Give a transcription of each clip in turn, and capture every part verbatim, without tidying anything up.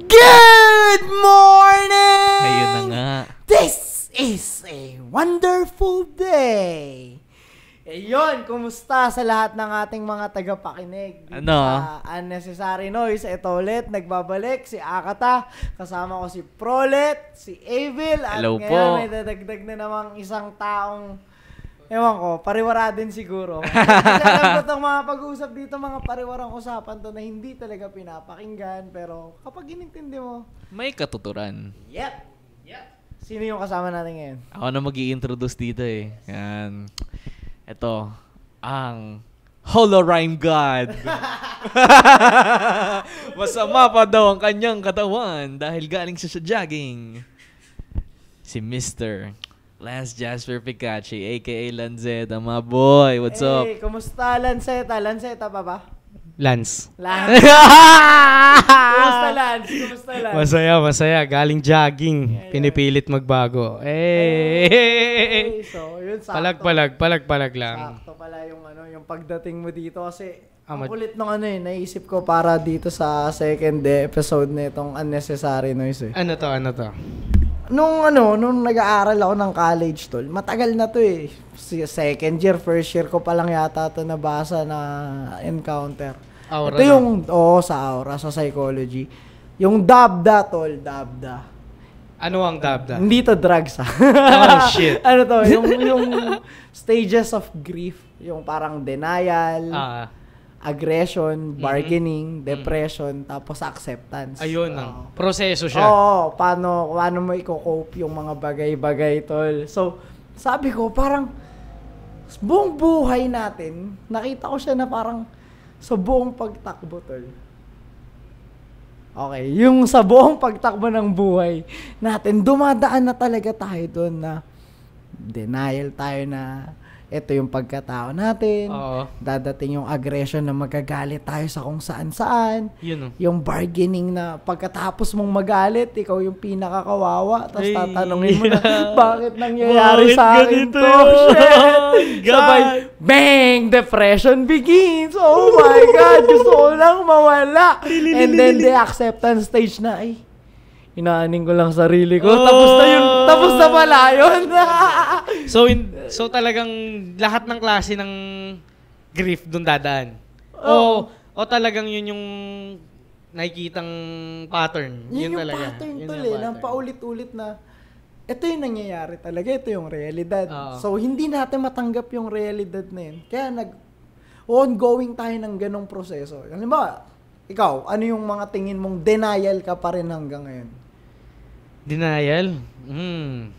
Good morning! Ayun na nga. This is a wonderful day. Ayun, kumusta sa lahat ng ating mga tagapakinig? Dito Ano? Sa Unnecessary Noise, ito ulit, nagbabalik si Akata. Kasama ko si Prolet, si Evil. At Hello ngayon po. may dadagdag na namang isang taong, ewan ko, pariwara din siguro. Kasi alam ko itong mga pag-uusap dito, mga pariwarang usapan to na hindi talaga pinapakinggan. Pero kapag inintindi mo, May katuturan. yep, yep. Sino yung kasama natin ngayon? Ako na mag-i-introduce dito eh. Yan. Ito, ang Holorime God. Masama pa daw ang kanyang katawan dahil galing siya sa jogging. Si Mister Lance Jasper Picache, a k a. Lanzeta, my boy. What's up? Hey, kumusta Lanceta? Lanceta pa ba? Lance. Lance. Kumusta Lance? Kumusta Lance? Masaya, masaya. Galing jogging. Yeah, yeah. Pinipilit magbago. Eh. Hey, so, yun, sakto. Palag, palag, palag, palag lang. Sakto pala yung, ano, yung pagdating mo dito kasi ang Ah, mad- kulit nung ano eh, naisip ko para dito sa second episode na itong Unnecessary Noise eh. Ano to, ano to? Nung ano, nung nag-aaral ako ng college tol, matagal na to eh. Si- Second year, first year ko pa lang yata to nabasa na encounter. Aura Ito na. yung, oo, sa aura, sa psychology. Yung dabda tol, dabda. Ano ang dabda? Hindi to drugs ha. Oh, shit. Ano to, yung, yung stages of grief. Yung parang denial, Ah, aggression, bargaining, depression, tapos acceptance. ayun Oo. ang proseso siya. Oo, paano, paano mo i-cope yung mga bagay-bagay, tol. So, sabi ko, parang, buong buhay natin, nakita ko siya na parang, sa buong pagtakbo, tol. Okay, yung sa buong pagtakbo ng buhay natin, dumadaan na talaga tayo doon na denial tayo na ito yung pagkatao natin. Oo. Dadating yung aggression na magagalit tayo sa kung saan-saan. Yun oh. Yung bargaining na pagkatapos mong magalit, ikaw yung pinakakawawa. Tapos Ay, tatanungin mo na, yeah. bakit nangyayari Bakit sa akin ganito to? yun? Shit! God! Sabay, bang! Depression begins! Oh my God! Gusto ko lang mawala! And then the acceptance stage na, ay, inaaning ko lang sarili ko. Oh. Tapos na yun. Tapos na pala yun. So, in, so talagang lahat ng klase ng grief doon dadaan. Oh. O, o talagang yun yung nakikitang pattern. Yun, yung talaga. pattern Yun tol yung eh. pattern. Nang paulit-ulit na ito yung nangyayari talaga. Ito yung realidad. Oo. So, hindi natin matanggap yung realidad na yun. Kaya nag ongoing tayo ng ganong proseso. Halimbawa, ikaw, ano yung mga tingin mong denial ka pa rin hanggang ngayon? Denial? Hmm.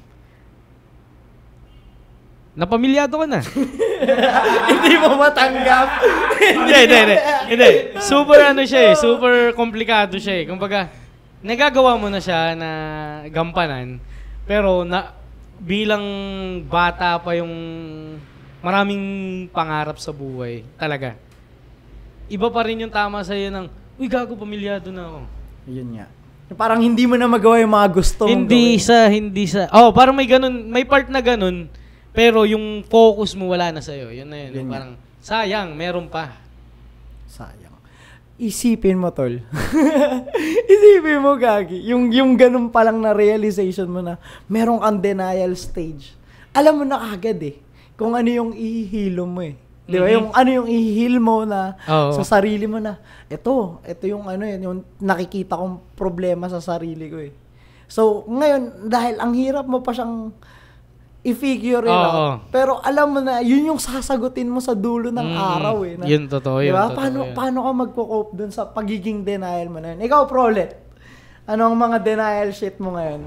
Napamilyado ko na. Hindi mo matanggap. Hindi, hindi, hindi. Hindi. Super ano siya eh. Super komplikado siya eh. Kumbaga, nagagawa mo na siya na gampanan. Pero na, bilang bata pa yung maraming pangarap sa buhay. Talaga. Iba pa rin yung tama sa'yo ng, uy, gago, pamilyado na ako. Yun nga. Parang hindi mo na magawa yung mga gusto mong Hindi gawin. sa, hindi sa, oh, parang may ganun, may part na ganun, pero yung focus mo wala na sa'yo. Yun na yun. Yun Yung nga. parang, sayang, meron pa. Sayang. Isipin mo, tol. Isipin mo, Gagi. Yung, yung ganun pa lang na realization mo na meron kang denial stage. Alam mo na kagad eh. Kung ano yung ihihilo mo eh. Di ba? Mhm. Yung ano yung ihihil mo na Oo. sa sarili mo na, ito, ito yung ano yun, yung nakikita kong problema sa sarili ko eh. So, ngayon, dahil ang hirap mo pa siyang i-figure it Oo. out. Pero alam mo na, yun yung sasagutin mo sa dulo ng Mm, araw eh. Na, yun, totoo yun. diba? Totoo Paano, yun. paano ka magko-cope dun sa pagiging denial mo na yun? Ikaw, Prolet, ano ang mga denial shit mo ngayon?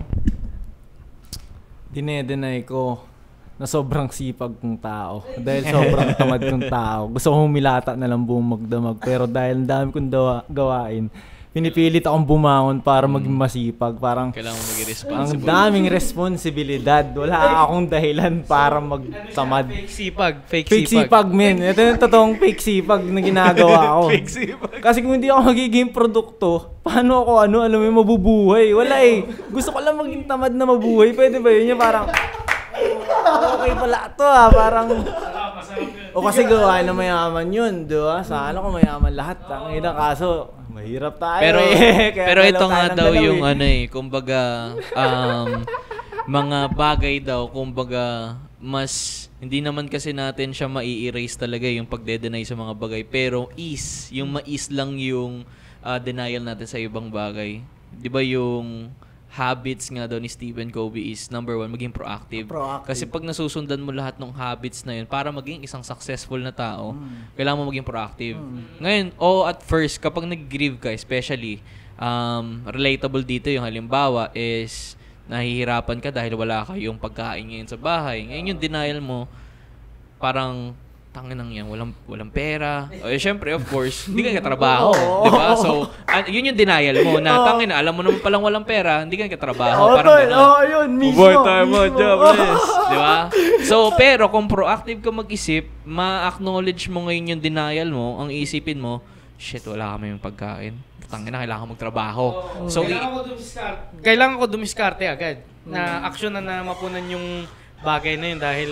Dinedenay ko na sobrang sipag kong tao. Dahil sobrang tamad kong tao. Gusto ko humilata na lang buong magdamag. Pero dahil ang dami kong dawa, gawain, pinipilit akong bumangon para maging masipag. Parang Kailangan mo maging ang responsible. daming responsibilidad. Wala akong dahilan para magtamad. Fake sipag. Fake, Fake sipag, men. Ito yung totoong fake sipag na ginagawa ko. Fake sipag. Kasi kung hindi ako magiging produkto, paano ako, ano, alam mo, mabubuhay? Wala eh. Gusto ko lang maging tamad na mabuhay. Pwede ba yun? Yung parang, okay pala ito ah. Parang, o kasi gawain na mayaman yun, di ba? Sana ko mayaman lahat. Ang ina, kaso, Mahirap tayo Pero eh. Kaya pero dalaw ito tayo nga ng daw dalaw yung eh. ano eh, kumbaga um mga bagay daw, kumbaga mas hindi naman kasi natin siya mai-erase talaga yung pagde-deny sa mga bagay, pero is, yung mais lang yung uh, denial natin sa ibang bagay. 'Di ba yung habits nga daw ni Stephen Covey is number one, maging proactive. Proactive. Kasi pag nasusundan mo lahat ng habits na yun, para maging isang successful na tao, mm. kailangan mo maging proactive. Mm. Ngayon, o at first, kapag nag-grieve ka, especially, um, relatable dito yung halimbawa is, nahihirapan ka dahil wala kayong pagkain ngayon sa bahay. Ngayon yung denial mo, parang, tanginang yan, walang walang pera. O eh, syempre, of course, hindi ka nagtatrabaho, di ba? So, uh, yun yung denial mo na, tangin na, alam mo naman palang walang pera, hindi ka nagtatrabaho. Oo, Parang tol. gano'n. Oo, yun, mismo. Boy, time mo, mismo. jobless. Di ba? So, pero kung proactive ka mag-isip, ma-acknowledge mo ngayon yung denial mo, ang isipin mo, shit, wala kami yung pagkain. Tangin na, kailangan magtrabaho. So, kailangan ko dumiskarte. Kailangan ko dumiskarte agad. Na aksyon na na mapunan yung bagay na yun dahil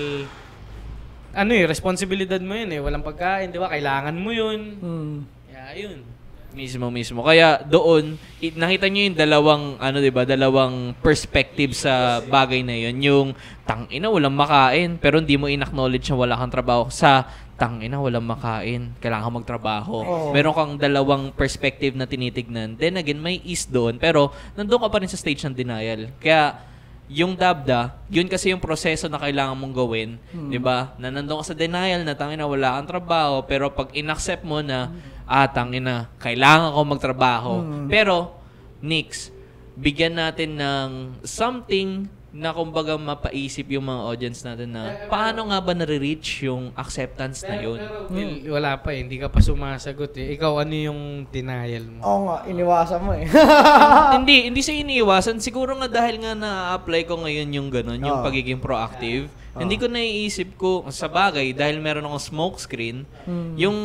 ano eh, responsibilidad mo yun eh. Walang pagkain, di ba? Kailangan mo yun. Hmm. Kaya yun. Mismo, mismo. Kaya doon, i- nakita nyo yung dalawang, ano diba, dalawang perspective sa bagay na yun. Yung, tangina, walang makain, pero hindi mo in-acknowledge na wala kang trabaho. Sa, tangina, walang makain, kailangan magtrabaho. Oh. Meron kang dalawang perspective na tinitignan. Then again, may is doon, pero nandun ka pa rin sa stage ng denial. Kaya, yung dabda, yun kasi yung proseso na kailangan mong gawin, Hmm. 'di ba? Na nandoon ka sa denial na tangina wala kang trabaho, pero pag inaccept mo na ah tangina, kailangan ko magtrabaho. Hmm. Pero Nix, bigyan natin ng something na kumbaga mapaisip yung mga audience natin na paano nga ba nare-reach yung acceptance na yun? Pero, Will, wala pa eh. Hindi ka pa sumasagot eh. Ikaw, ano yung denial mo? Oo nga, iniwasan mo eh. hindi, hindi sa iniiwasan. Siguro nga dahil nga na-apply ko ngayon yung gano'n, yung Oo. pagiging proactive. Oo. Hindi ko naiisip ko, sa bagay, dahil meron akong smoke screen, Hmm. yung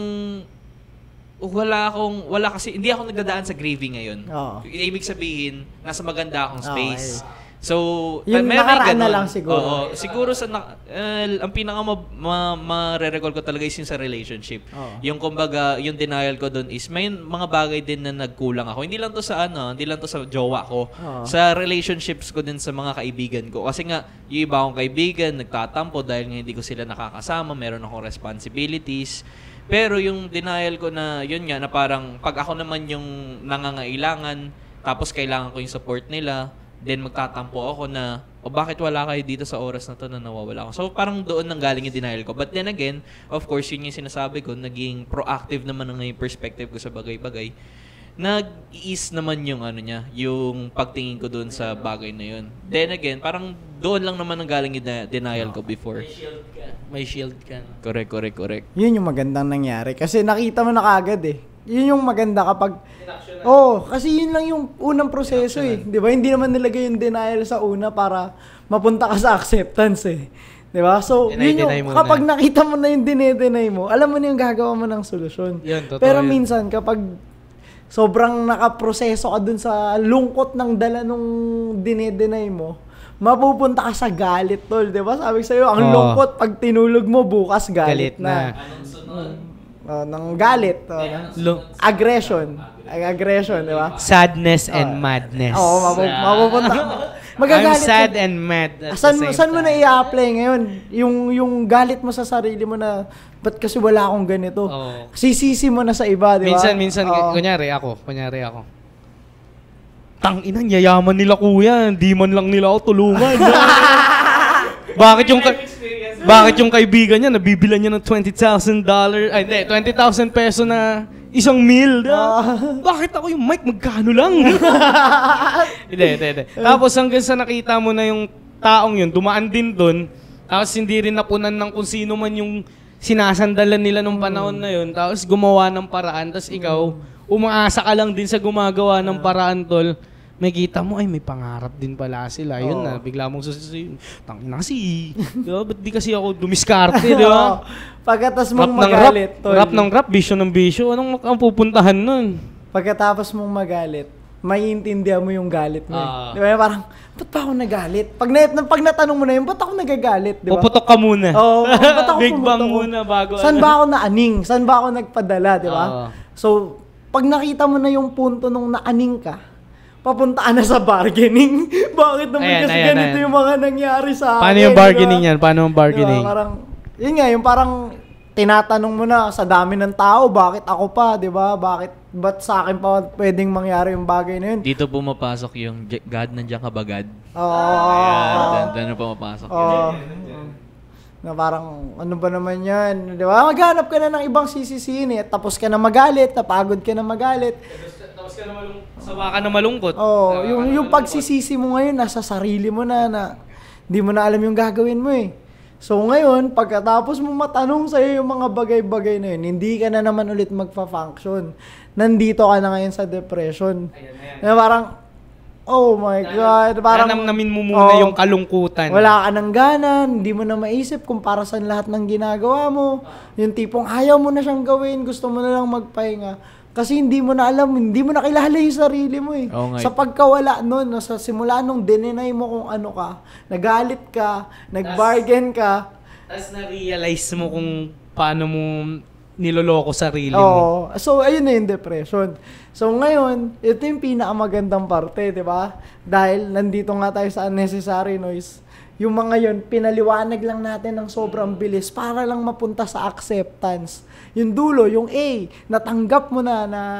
wala akong, wala kasi, hindi ako nagdadaan sa grieving ngayon. Oo. Ibig sabihin, nasa maganda akong Okay. space. So, Yung may- may nakaraan na ganun. lang siguro. Oo. Siguro sa, na, eh, ang pinaka ma, ma, ma-recall ko talaga is yung sa relationship. Oo. Yung kumbaga, yung denial ko doon is may mga bagay din na nagkulang ako. Hindi lang to sa ano, hindi lang to sa jowa ko. Oo. Sa relationships ko din sa mga kaibigan ko. Kasi nga, yung iba akong kaibigan, nagtatampo dahil nga hindi ko sila nakakasama, meron akong responsibilities. Pero yung denial ko na, yun nga, na parang pag ako naman yung nangangailangan, tapos kailangan ko yung support nila, then magtatampo ako na, o bakit wala kayo dito sa oras na to na nawawala ako. So parang doon nang galing yung denial ko. But then again, of course, yun yung sinasabi ko, naging proactive naman ang yung perspective ko sa bagay-bagay. Nag-ease naman yung ano niya, yung pagtingin ko doon sa bagay na yun. Then again, parang doon lang naman ang galing yung de- denial ko before. May shield ka. May shield ka. Correct, correct, correct. Yun yung magandang nangyari. Kasi nakita mo na kagad eh. Yun yung maganda kapag... Oo, oh, kasi yun lang yung unang proseso eh. Di ba? Hindi naman nilagay yung denial sa una para mapunta ka sa acceptance eh. Di ba? So, Deny, yun yung, deny muna. kapag nakita mo na yung dinedenay mo, alam mo na yung gagawa mo ng solusyon. Yun, totoo Pero yun. minsan, kapag sobrang nakaproseso ka dun sa lungkot ng dala nung dinedenay mo, mapupunta ka sa galit, tol. Di ba? Sabi ko sa'yo, ang Oo. lungkot, pag tinulog mo, bukas galit, Galit na. Oh, ng galit. Oh, ng Lu- aggression. Ay, aggression, di ba? Sadness and madness. Oo, mapu- mapupunta. I'm Magagalit sad ka. and mad at Saan, the same saan mo na time. i-apply ngayon? Yung, yung galit mo sa sarili mo na, ba't kasi wala akong ganito? Oo. Sisisi mo na sa iba, di ba? Minsan, minsan, Oo. kunyari ako, kunyari ako. Tang ina, yayaman nila kuya, di man lang nila ako tulungan. Bakit yung ka- Bakit yung kaibigan niya nabibilan niya ng twenty thousand dollars, ay hindi, twenty thousand peso na isang meal. Da? Bakit ako yung mic magkano lang? Hindi, hindi, hindi. Tapos hanggang sa nakita mo na yung taong yun, dumaan din doon, tapos hindi rin napunan ng kung sino man yung sinasandalan nila nung panahon na yun, tapos gumawa ng paraan, tapos ikaw, umaasa ka lang din sa gumagawa ng paraan, tol. May kita mo, ay may pangarap din pala sila. Yun Oo. na, bigla mong sususin. Tangin na kasi. Di ba? Ba't di kasi ako dumiskarte, di ba? Pagkatas Rap mong ng rap, magalit, tol. rap ng rap, bisyo ng bisyo. Anong ang pupuntahan nun? Pagkatapos mong magalit, maiintindihan mo yung galit mo. Ah. eh. Di ba? Parang, ba't pa ako nagalit? Pag, na, pag natanong mo na yun, ba't ako nagagalit? Di ba? Puputok ka muna. Oo, ba't ako Big bang pumutok? muna bago. Saan ano. ba ako naaning? Saan ba ako nagpadala, di ba? Oo. So, pag nakita mo na yung punto nung naaning ka, papuntaan na sa bargaining. Bakit naman Ayan, kasi ayan, ganito ayan. yung mga nangyari sa akin? Paano yung bargaining diba? yan? Paano yung bargaining? Diba? Parang, yun nga, yung parang tinatanong mo na sa dami ng tao, bakit ako pa, di ba? Bakit, ba't sa akin pa pwedeng mangyari yung bagay na yun? Dito pumapasok yung J- God nandiyan ka ba, God? Oo. Ayan, doon na pumapasok. Oo. Na parang, ano ba naman yan? Di ba? Maghanap ka na ng ibang sisisihin eh. Tapos ka na magalit, napagod ka na magalit. Tapos ka na malungkot. Sawa ka na malungkot. Oo. Yung, yung pagsisisi mo ngayon, nasa sarili mo na, na hindi mo na alam yung gagawin mo eh. So ngayon, pagkatapos mo matanong sa'yo yung mga bagay-bagay na yun, hindi ka na naman ulit magfa-function. Nandito ka na ngayon sa depression. Na parang, oh my God. Parang, Nanamnamin mo muna oh, yung kalungkutan. wala ka ng gana, hindi mo na maisip kung para saan lahat ng ginagawa mo. Yung tipong ayaw mo na siyang gawin, gusto mo na lang magpahinga. Kasi hindi mo na alam, hindi mo na kilala yung sarili mo eh. Oo nga. Sa pagkawala nun, sa simula nung dininay mo kung ano ka, nagalit ka, nag-bargain ka. Tapos na-realize mo kung paano mo niloloko sarili mo. Oo. So, ayun na yung depression. So, ngayon, ito yung pinakamagandang parte, di ba? Dahil nandito nga tayo sa unnecessary noise. Yung mga yun, pinaliwanag lang natin ng sobrang bilis para lang mapunta sa acceptance. Yung dulo, yung A, natanggap mo na na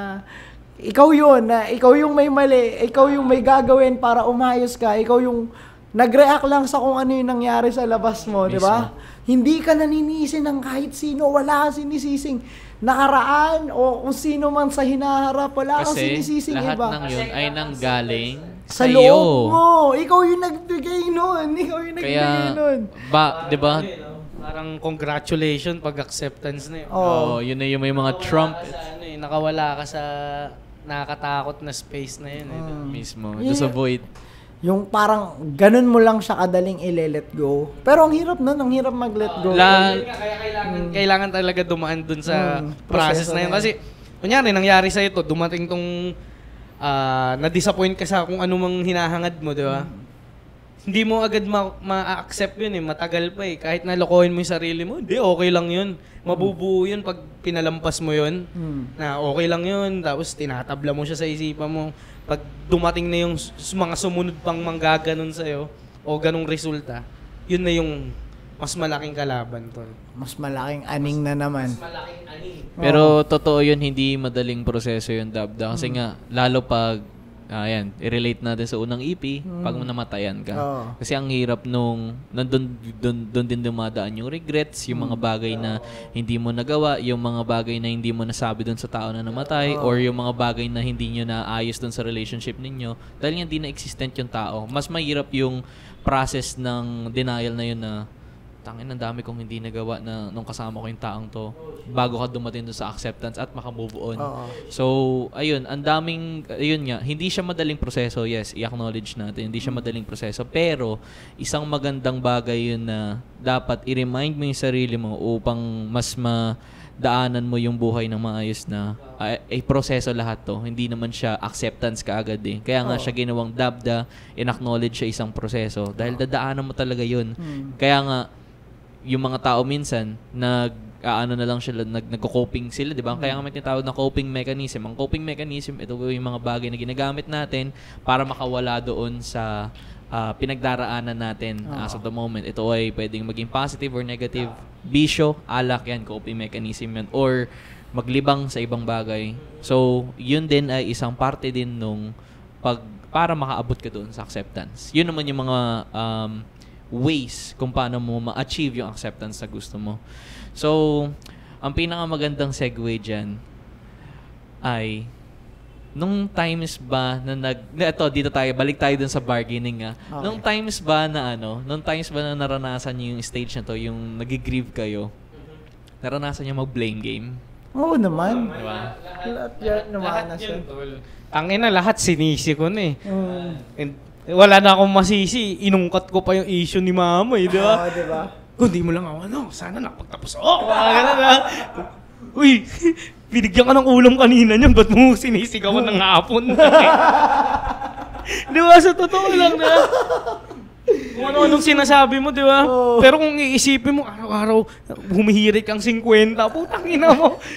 ikaw yun, na ikaw yung may mali, ikaw yung may gagawin para umayos ka, ikaw yung nag-react lang sa kung ano yung nangyari sa labas mo, di ba? Hindi ka naninisi ng kahit sino, wala kang sinisising nakaraan o kung sino man sa hinaharap, wala kang Kasi sinisising lahat iba. ng yun ay nanggaling Sa sa loob iyo. mo, ikaw yung nagbigay nun, ikaw yung nagbigay Kaya, nun. ba, di ba? Parang congratulations pag acceptance na yun. Oo. Oh, yun na yung may mga Trump Nakawala ka sa, ano, eh, nakawala ka sa nakakatakot na space na yun. Eh. mismo. Yeah. Doon sa void. Yung parang ganun mo lang siya kadaling i-let go. Pero ang hirap nun, ang hirap mag-let go. La- Kaya kailangan, kailangan talaga dumaan dun sa Mm, process proseso na yun. na yun. Kasi, kunyari, nangyari sa ito, dumating tong ah, na-disappoint ka sa kung anumang hinahangad mo, di ba? Hindi mo agad ma- ma-accept yun eh. Matagal pa eh. Kahit nalokohin mo yung sarili mo, hindi, okay lang yun. Mabubuo yun pag pinalampas mo yun. Hmm. Na okay lang yun. Tapos tinatabla mo siya sa isipan mo. Pag dumating na yung s- mga sumunod pang manggaganon sa'yo, o ganong resulta, yun na yung mas malaking kalaban, tol. Mas malaking aning na naman. Malaking aning. Pero totoo yun, hindi madaling proseso yun, Dabda. Kasi nga, lalo pag, ayan, i-relate natin sa unang E P, pag namatayan ka. Oo. Kasi ang hirap nung, nandun dun, dun din dumadaan yung regrets, yung mga bagay na hindi mo nagawa, yung mga bagay na hindi mo nasabi dun sa tao na namatay, or yung mga bagay na hindi nyo naayos dun sa relationship ninyo. Dahil nga hindi na existent yung tao. Mas mahirap yung process ng denial na yun na, tangin, ang dami kong hindi nagawa na nung kasama ko yung taong to bago ka dumating doon sa acceptance at makamove on. Oo. So, ayun, ang daming, ayun nga, hindi siya madaling proseso, yes, i-acknowledge natin, hindi siya madaling proseso, pero isang magandang bagay yun na dapat i-remind mo yung sarili mo upang mas madaanan mo yung buhay ng maayos na ay, ay proseso lahat to. Hindi naman siya acceptance kaagad eh. Kaya nga Oo. siya ginawang dabda, in-acknowledge siya isang proseso dahil dadaanan mo talaga yun. Hmm. Kaya nga, yung mga tao minsan, nag, ano na lang sila, nag, nagko-coping sila, di ba? Kaya nga may tinatawag na coping mechanism. Ang coping mechanism, ito yung mga bagay na ginagamit natin para makawala doon sa ah, pinagdaraanan natin as of the moment. Ito ay pwedeng maging positive or negative. Bisyo, alak yan, coping mechanism yan. Or maglibang sa ibang bagay. So, yun din ay isang parte din nung pag, para makaabot ka doon sa acceptance. Yun naman yung mga um, ways kung paano mo ma-achieve yung acceptance na gusto mo. So, ang pinakamagandang segue dyan ay nung times ba na nag... Ito, dito tayo. Balik tayo dun sa bargaining nga. Okay. Nung times ba na ano, nung times ba na naranasan niyo yung stage na to, yung nag-grieve kayo, naranasan niyo mag-blame game? Oo naman. Diba? Lahat yan naman na siya. Tangin na lahat, sinisi ko na eh. Mm. And, wala na akong masisi. Inungkat ko pa yung issue ni mama eh, di ba? Oo, di ba? Kung di mo lang ako, ano, sana nakapagtapos ako. Mga ganun na. Uy, binigyan ka ng ulam kanina niyan, ba't mo sinisigaw ko ng hapon? Di ba, sa totoo lang na. Kung ano-anong sinasabi mo, di ba? Oo. Pero kung iisipin mo, araw-araw, humihirik kang fifty, putang ina mo.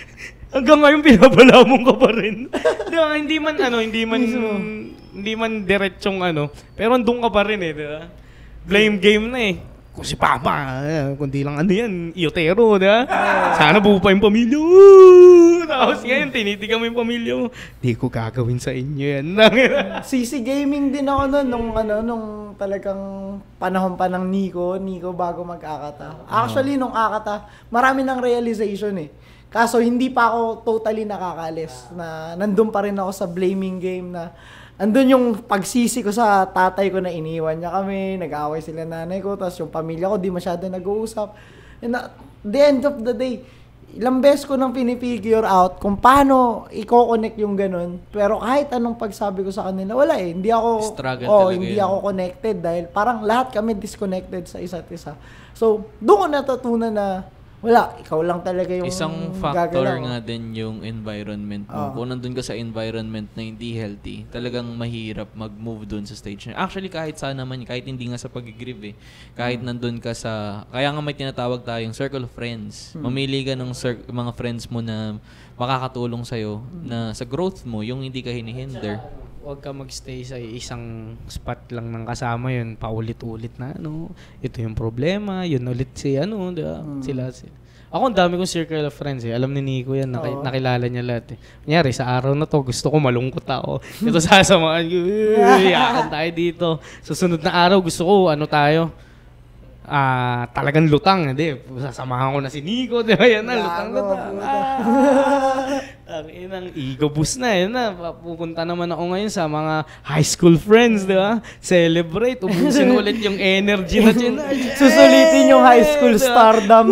Hanggang ngayon pinabalamong ka pa rin. Di ba? Hindi man ano, hindi man hindi man diretsong ano, pero andun ka pa rin eh, di ba? Blame game na eh. Kung si Papa, eh, kundi lang ano yan, iyotero, di ba? Sana buo pa yung pamilya. Woo! Tapos ngayon, tinitigan mo yung pamilya mo. Di ko gagawin sa inyo yan. C C Gaming din ako noon nung ano nung talagang panahon pa ng Nico, Nico bago mag-Akata. Actually nung Akata, marami ng realization eh. Kaso hindi pa ako totally nakakalis na nandun pa rin ako sa blaming game na andun yung pagsisi ko sa tatay ko na iniwan niya kami, nag-away sila nanay ko, tapos yung pamilya ko di masyado nag-uusap. And at the end of the day, ilang beses ko nang pinifigure out kung paano i-connect yung ganun. Pero kahit anong pagsabi ko sa kanila, wala eh. Hindi ako, Struggle oh, talaga hindi yun. ako connected dahil parang lahat kami disconnected sa isa't isa. So, doon ko natutunan na wala, ikaw lang talaga yung Isang factor gagalaw. nga din yung environment mo. Oo. Kung nandun ka sa environment na hindi healthy, talagang mahirap mag-move dun sa stage na. Actually, kahit saan naman, kahit hindi nga sa pag-grieve eh. Kahit nandun ka sa, kaya nga may tinatawag tayong circle of friends. Mamili ka ng cir- mga friends mo na makakatulong sa'yo na sa growth mo, yung hindi ka hinihinder. Huwag ka magstay sa isang spot lang ng kasama yun, paulit-ulit na ano, ito yung problema, yun ulit si ano, di ba? Mm. Sila, sila. Ako, ang dami kong circle of friends eh. Alam ni Nico yan, naki- Oo. nakilala niya lahat eh. Kunyari, sa araw na to, gusto ko malungkot ako. Ito sasamaan ko, "Uy, yakan tayo dito. Susunod na araw, gusto ko, ano tayo, ah talagang lutang. Hindi, sasamahan ko na si Nico, di ba? Yan na, lutang, Gago, lutang. puta. Ah, ang inang ego boost na, yun na. Pupunta naman ako ngayon sa mga high school friends, di ba? Celebrate, ubusin ulit yung energy na dyan. Susulitin yung high school stardom.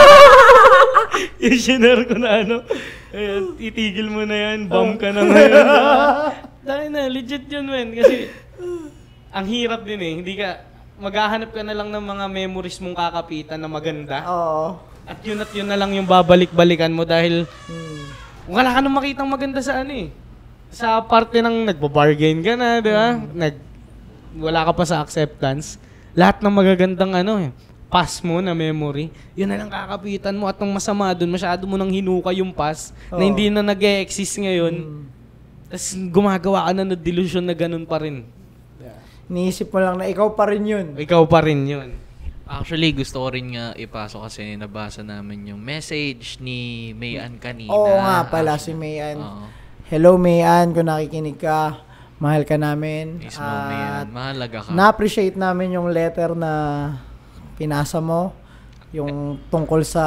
Yung shinare ko na ano, ayan, itigil mo na yan, bomb ka na ngayon. Dahil na, legit yun, men. Kasi, ang hirap din eh. Hindi ka, maghahanap ka na lang ng mga memories mong kakapitan na maganda. Oo. At yun at yun na lang yung babalik-balikan mo dahil Hmm. wala ka nang makitang maganda sa ano eh. Sa parte ng nagbabargain ka na, di ba? Nag, wala ka pa sa acceptance. Lahat ng magagandang ano eh, pass mo na memory, yun na lang kakapitan mo at ang masama dun, masyado mo nang hinuka yung pass na Oo. hindi na nag-e-exist ngayon. Hmm. Tapos gumagawa ka na ng delusion na ganun pa rin. Niisip mo lang na ikaw pa rin yun. Ikaw pa rin yun. Actually, gusto ko rin nga ipasok kasi nabasa namin yung message ni Mayan kanina. Oo nga pala si Mayan. Oo. Hello Mayan, kung nakikinig ka, mahal ka namin. Mismo, At Mayan. Mahalaga ka. na-appreciate namin yung letter na pinasa mo. Yung tungkol sa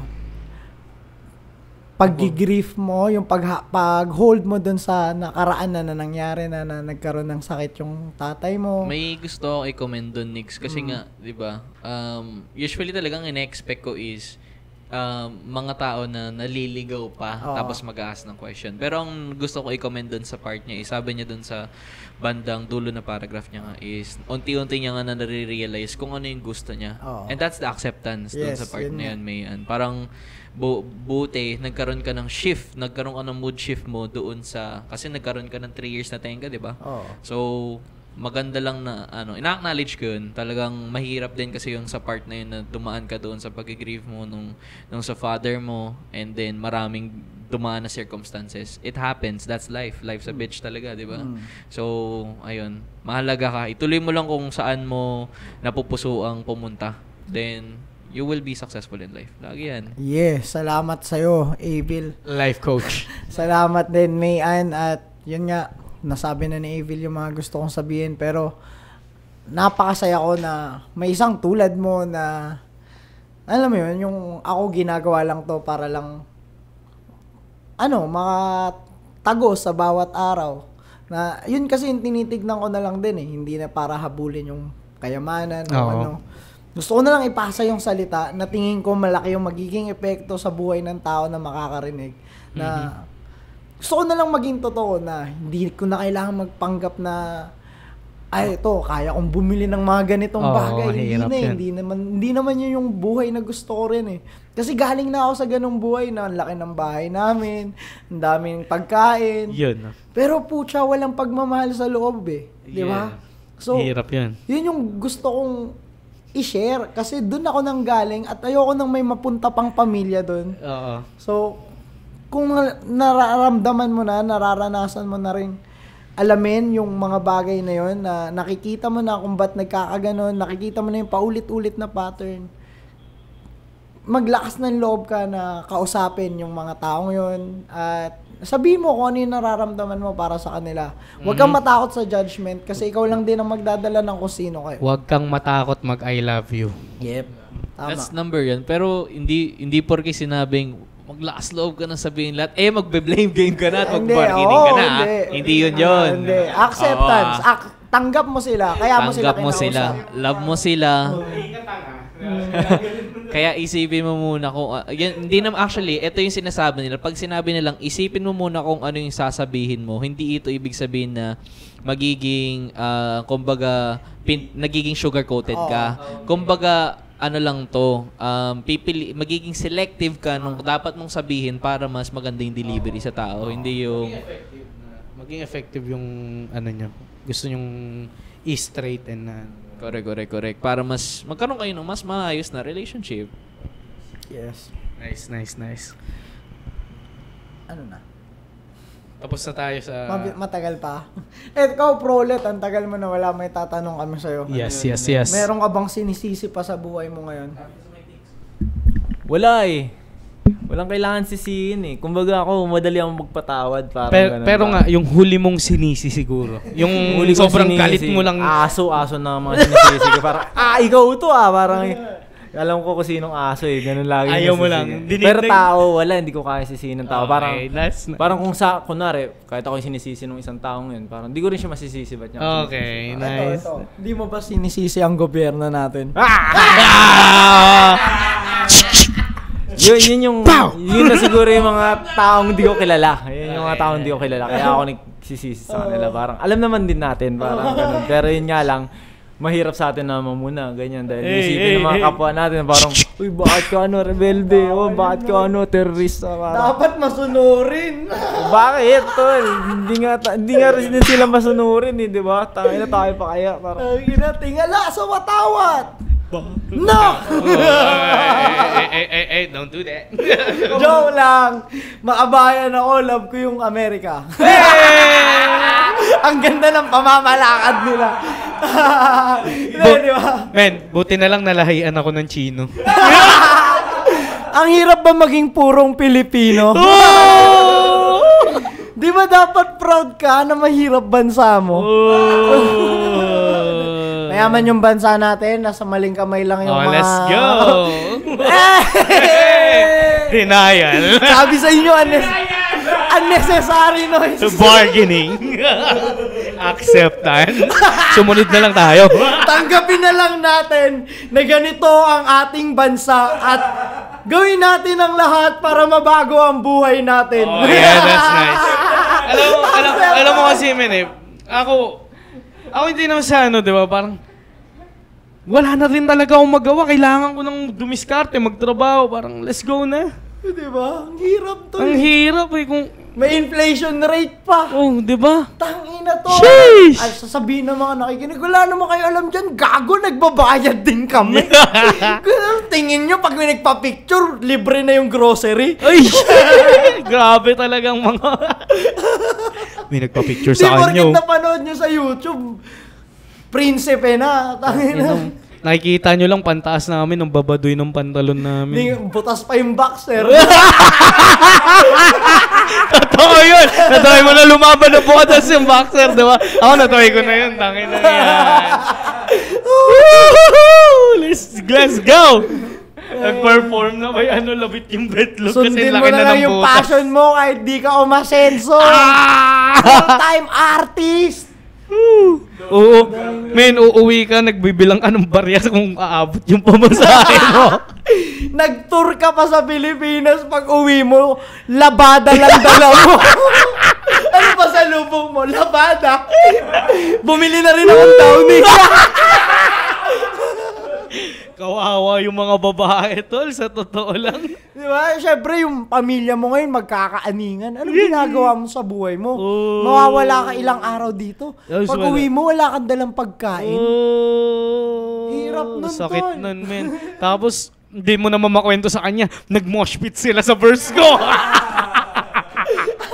pag-grief mo, yung pag pag-hold mo dun sa nakaraan na, na nangyari na, na nagkaroon ng sakit yung tatay mo. May gusto ako i-comment doon, Nix. Kasi Mm. nga, di ba, um, usually talagang in-expect ko is um, mga tao na naliligaw pa Oo. tapos mag-ask ng question. Pero ang gusto ko i-comment doon sa part niya is, sabi niya doon sa bandang dulo na paragraph niya nga is, unti-unti niya nga na nare-realize kung ano yung gusto niya. Oo. And that's the acceptance doon Yes, sa part yun na nga. yun, Mayan. Parang, bu buti, nagkaroon ka ng shift, nagkaroon ka ng mood shift mo doon sa, kasi nagkaroon ka ng three years na tenga, di ba? Oo. So, maganda lang na, ano, ina-acknowledge ko yun. Talagang mahirap din kasi yung sa part na yun na dumaan ka doon sa pag-grieve mo nung, nung sa father mo and then maraming dumaan na circumstances. It happens. That's life. Life's a bitch talaga, di ba? Mm. So, ayun. Mahalaga ka. Ituloy mo lang kung saan mo napupuso ang pumunta. Then, you will be successful in life. Lagi yan. Yes, salamat sa'yo, Evil. Life coach. Salamat din, Mayan. At yun nga, nasabi na ni Evil yung mga gusto kong sabihin. Pero napakasaya ko na may isang tulad mo na, alam mo yun, yung ako ginagawa lang to para lang, ano, makatago sa bawat araw. Na, yun kasi yung tinitignan ko na lang din eh. Hindi na para habulin yung kayamanan o Oo. ano. Gusto ko na lang ipasa yung salita na tingin ko malaki yung magiging epekto sa buhay ng tao na makakarinig. Na gusto ko na lang maging totoo na hindi ko na kailangan magpanggap na ay ito, kaya kong bumili ng mga ganitong Oo, bagay. Hindi hirap na eh. yan. Hindi naman, hindi naman yun yung buhay na gusto ko rin eh. Kasi galing na ako sa ganong buhay na ang laki ng bahay namin, ang daming pagkain. Yun. Pero putya, walang pagmamahal sa loob eh. Di ba? Yeah. So, Hirap yun. yun yung gusto kong i-share kasi doon ako nang galing at ayoko nang may mapunta pang pamilya doon. Oo. So, kung na- nararamdaman mo na, nararanasan mo na rin alamin yung mga bagay na yon, na nakikita mo na kung ba't nagkakaganon, nakikita mo na yung paulit-ulit na pattern, maglakas ng loob ka na kausapin yung mga taong yon at sabihin mo kung ano yung nararamdaman mo para sa kanila. Huwag kang matakot sa judgment kasi ikaw lang din ang magdadala ng kung sino kayo. Huwag kang matakot mag I love you. Yep. Tama. That's number yan. Pero hindi hindi porke sinabing maglakas loob ka na sabihin lahat, eh magbe-blame game ka na at Hindi, mag-bargaining oo, ka na. hindi. ah. Hindi yun yun. Hindi. Acceptance. Oo. Ak- tanggap mo sila. Kaya mo sila Tanggap mo sila. kinausap. Love mo sila. Kaya isipin mo muna kung, uh, yan, hindi naman actually, ito yung sinasabi nila. Pag sinabi nilang, isipin mo muna kung ano yung sasabihin mo. Hindi ito ibig sabihin na magiging, uh, kumbaga, pin, nagiging sugar-coated ka. Kumbaga, ano lang to, um, pipili, magiging selective ka nung dapat mong sabihin para mas maganda yung delivery sa tao. Hindi yung... Maging effective yung ano niya. Gusto nyong i-straight and na... Correct, correct, correct. Para mas magkaroon kayo ng mas maayos na relationship. Yes. Nice, nice, nice. Ano na? Tapos na tayo sa... Mabi- matagal pa. Eh, ikaw, prolet, ang tagal mo na wala, may tatanong kami sa'yo. Yes, yes, yes. Meron ka bang sinisisi pa sa buhay mo ngayon? Wala eh. Walang kailangan sisihin eh. Kumbaga ako, madali akong magpatawad. Parang Pero, ganun pero ba? nga, yung huli mong sinisi siguro. Yung Huli kong sobrang sinisi, galit mo lang. Aso, aso na mga sinisisi ko. Parang, ah, ikaw to ah. Parang, alam ko kung sinong aso eh. Ganun lagi. Ayaw mo nasisisi. lang. Dinig- Pero tao, wala. Hindi ko kaya sisihin ng tao. Parang, Okay, that's... parang kung sa, kunwari, kahit ako yung sinisisi ng isang taong yun, parang hindi ko rin siya masisisi. Ba't niya ako Okay, Ito, nice. ito. Hindi mo ba sinisisi ang gobyerno natin? yun, yun yung, yun na siguro yung mga taong di ko kilala. Yun yung mga taong di ko kilala. Kaya ako nagsisisi sa kanila. Parang, alam naman din natin, parang ganun. Pero yun nga lang, mahirap sa atin na mamuna, ganyan. Dahil Hey, isipin hey, ng mga hey. kapwa natin, parang, uy, bakit ka ano, rebelde? O, bakit ka ano, terrorista? Parang, Dapat masunurin. bakit, tol? Hindi nga, ta- hindi nga rin sila masunurin, eh, di ba? Tangin na tayo pa kaya. Parang, Ang ina, tingala sa watawat. No! hey, hey, hey, hey, don't do that. Joke lang. Makabayan ako, love ko yung Amerika. Ang ganda ng pamamalakad nila. Hindi, di ba? Men, buti na lang nalahian ako ng Chino. Ang hirap ba maging purong Pilipino? Di ba dapat proud ka na mahirap bansa mo? Mayaman yung bansa natin, nasa maling kamay lang yung Oh, mga... let's go! Eh! Denial. Sabi sa inyo, unne- unnecessary noise. Bargaining. Acceptance. Sumunod na lang tayo. Tanggapin na lang natin na ganito ang ating bansa at gawin natin ang lahat para mabago ang buhay natin. Oh, yeah, that's nice. Alam mo, alam, alam mo kasi, men, eh, ako, ako hindi naman sa ano, di ba, parang, wala na rin talaga akong magawa. Kailangan ko nang dumiskarte, magtrabaho. Parang, let's go na. Di ba? Ang hirap to. Ang hirap eh, kung, May inflation rate pa. oh, di ba? Tangina to. Sheesh! Ay, sasabihin ng mga nakikinig, wala naman kayo alam dyan, gago, nagbabayad din kami. Kung tingin nyo, pag may nagpa-picture, libre na yung grocery. Ay, grabe talagang mga... May nagpa-picture Di sa porket kanya. oh. napanood nyo sa YouTube, prinsipe na. Tangina. Nakikita nyo lang pantaas namin ng babadoy ng pantalon namin. Di, butas pa yung boxer. Totoo yun! Natry mo na lumaban na bukas yung boxer, di ba? Ako natry ko na yun. Tangin na yan. Woohoo! Let's, let's go! Nag-perform na ba ano, labit yung betlog kasi Sundin mo laki na na lang ng yung butas. passion mo kahit di ka umasenso. Ah! Full-time artist. Oo. Men, uuwi ka, nagbibilang ka ng barya kung aabot yung pamasahe mo. Nag-tour ka pa sa Pilipinas, pag uwi mo, labada lang dala mo. Ano pa sa lubong mo? Labada. Bumili na rin akong Downy. Kawawa yung mga babae, tol, sa totoo lang. Di ba? Siyempre, yung pamilya mo ngayon magkakaaningan. Ano ginagawa mo sa buhay mo? Oh. Mawawala ka ilang araw dito. Yes, Pag wala. uwi mo, wala kang dalang pagkain. Oh, Hirap nun, sakit tol. nun, men. Tapos, hindi mo naman makwento sa kanya, nag-mosh pit sila sa verse ko.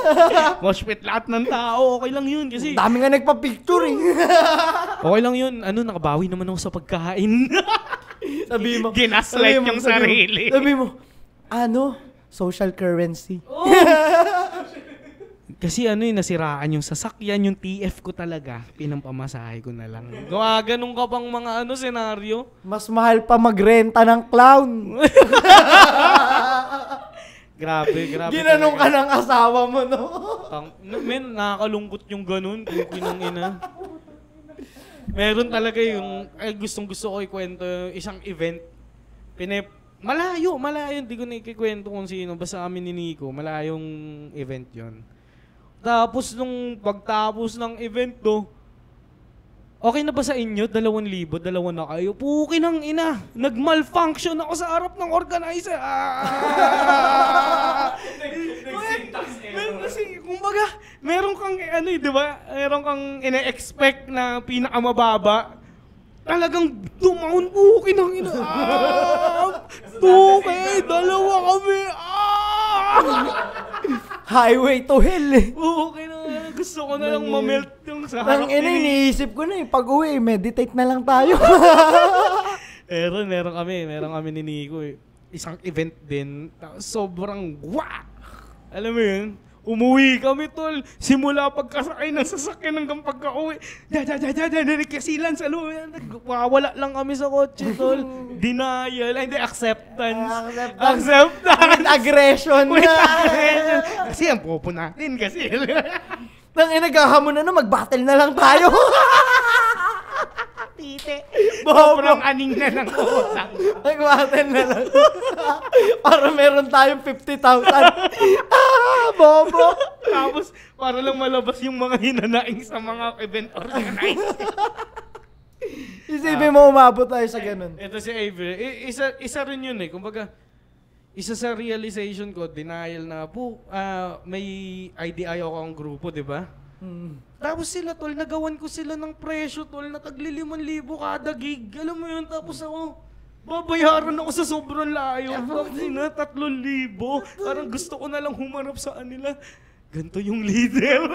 Mosh pit lahat ng tao, okay lang yun kasi Dami nga nagpa-picture eh. okay lang yun. Ano, nakabawi naman ako sa pagkain. Sabi mo. Ginaslight sabi mo, yung sabi mo, sarili. Sabi mo, ano? Social currency. Kasi ano yun, nasiraan yung sasakyan, yung T F ko talaga, pinampamasahe ko na lang. Gawa, ganun ka pang mga ano, senaryo. Mas mahal pa magrenta ng clown. Grabe, grabe. Ginanong ka ng asawa mo, no? Tang, men, nakakalungkot yung ganun, kung kinang ina. Meron talaga yung, ay gustong gusto ko ikwento, isang event. Pinep, malayo, malayo, hindi ko na ikikwento kung sino, basta kami ni Nico, malayong event yon. Tapos nung pagtapos ng event to, okay na ba sa inyo? Dalawang libo, dalawa na kayo. Puki ng ina, nag-malfunction ako sa harap ng organizer. Ah! Kasi, kumbaga, meron kang, ano eh, di ba? Meron kang ine-expect na pinakamababa. Talagang dumaon, puki ng ina. Ah! Puki, dalawa kami. Ah! Highway to hell eh. Okay na, gusto ko na lang ma-melt yung sa harap Ang ina, ni- iniisip ko na eh. Pag uwi, meditate na lang tayo. Meron, meron kami, meron kami ni Nico eh. Isang event din, tapos sobrang wah! Alam mo yun, umuwi kami tol, simula pagkasakay ng sasakyan hanggang pagka-uwi, da da da da da, nagkasilan sa loob, wala lang kami sa kotse tol, denial, ay hindi, acceptance, Acceptance. acceptance, With aggression. With aggression. Kasi ang popo natin kasi. Nang ina, naghahamon na na, mag-battle na lang tayo. Tite. Bobo. Sobrang aning na ng utang. Nag-battle na lang. Para meron tayong fifty thousand. Ah, bobo. Tapos, para lang malabas yung mga hinanaing sa mga event organizer. Isipin mo, umabot tayo sa ganun. Ito si Avery. I- isa, isa rin yun eh. Kumbaga, isa sa realization ko, denial na po, ah, may I D I ako ang grupo, di ba? Hmm. Tapos sila, tol, nagawan ko sila ng presyo, tol, na tagliliman libo kada gig. Alam mo yun, tapos ako, babayaran ako sa sobrang layo. Tapos na, tatlong libo. Parang gusto ko na lang humarap sa kanila. Ganto yung leader.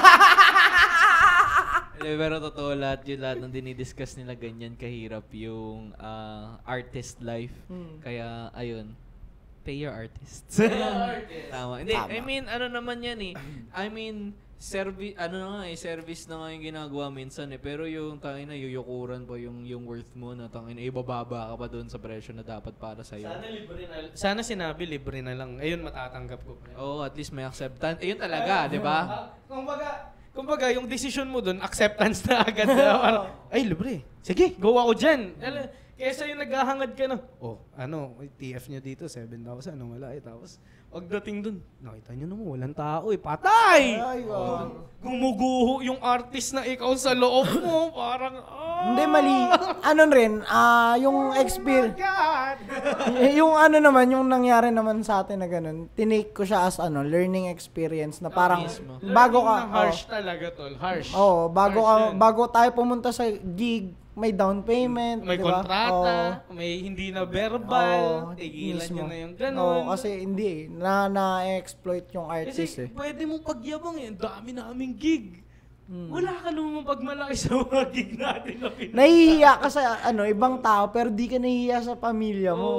Eh, pero totoo lahat yun, lahat ng dinidiscuss nila ganyan kahirap yung ah, artist life. Hmm. Kaya, ayun, pay your artists. Tama. Hindi, I mean, ano naman yan eh. I mean, service, ano na nga eh, service na nga yung ginagawa minsan eh. Pero yung tangin na yuyukuran pa yung, yung worth mo na tangin na ibababa ka pa doon sa presyo na dapat para sa'yo. Sana libre na Sana sinabi libre na lang. Ayun, matatanggap ko. Oo, at least may acceptance. Ayun talaga, di ba? Ah, kumbaga, kumbaga, yung decision mo dun, acceptance na agad. Na, parang, ay, libre. Sige, go ako dyan. Ala, kesa yung naghahangad ka na, oh, ano, T F nyo dito, seven thousand, ano, wala eh. Tapos, pagdating dun, nakita nyo naman, walang tao eh, patay! Ay, wow. Gumuguho yung artist na ikaw sa loob mo, parang, ah, Hindi, mali. Ano rin, ah, yung experience. God! yung ano naman, yung nangyari naman sa atin na ganun, tinake ko siya as ano, learning experience na parang mismo. bago ka, Learning na harsh talaga, tol, harsh. oh, oh, bago Harsh ka, yan. bago tayo pumunta sa gig, may down payment, May di ba? kontrata, may hindi na verbal, Oo, tigilan mismo. nyo na yung ganun. Oo, kasi hindi eh, na na-exploit yung artist Kasi eh. pwede mong pagyabang eh, ang dami naming gig. Hmm. Wala ka naman pagmalaki sa mga gig natin na pinag- Nahihiya ka sa ano, ibang tao pero di ka nahihiya sa pamilya mo.